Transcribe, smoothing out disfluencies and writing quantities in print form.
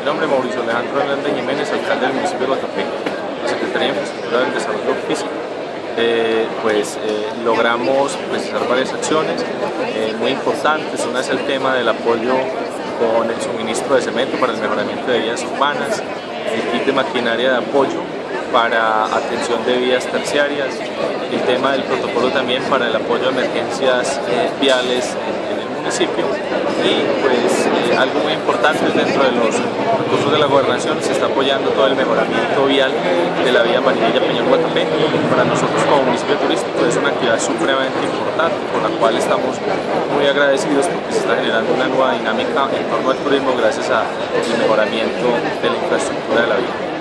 Mi nombre es Mauricio Alejandro Hernández Jiménez, alcalde del municipio de Guatapé, la Secretaría de Infraestructura del Desarrollo Físico. Logramos precisar varias acciones muy importantes. Una es el tema del apoyo con el suministro de cemento para el mejoramiento de vías urbanas, el kit de maquinaria de apoyo para atención de vías terciarias, el tema del protocolo también para el apoyo a emergencias viales en el municipio y algo muy importante dentro de los recursos de la gobernación se está apoyando todo el mejoramiento vial de la vía Manizales-Peñol-Guatapé. Para nosotros como municipio turístico es una actividad supremamente importante por la cual estamos muy agradecidos porque se está generando una nueva dinámica en torno al turismo gracias al mejoramiento de la infraestructura de la vía.